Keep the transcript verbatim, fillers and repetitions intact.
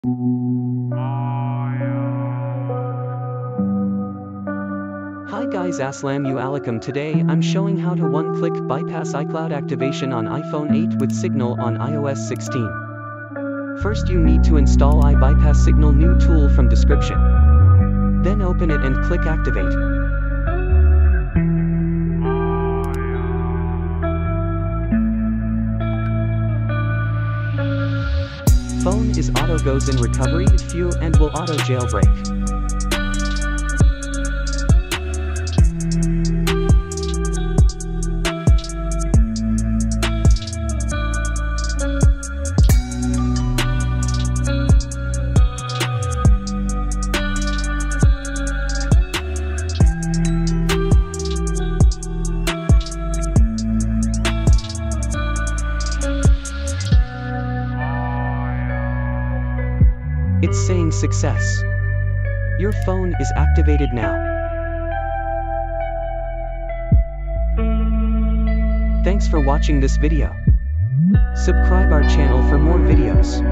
Hi guys, Assalamu alaikum. Today I'm showing how to one-click bypass iCloud activation on iPhone eight with Signal on i O S sixteen. First you need to install iBypassSignal new tool from description. Then open it and click activate. Phone is auto goes in recovery few and will auto jailbreak. It's saying success. Your phone is activated now. Thanks for watching this video. Subscribe our channel for more videos.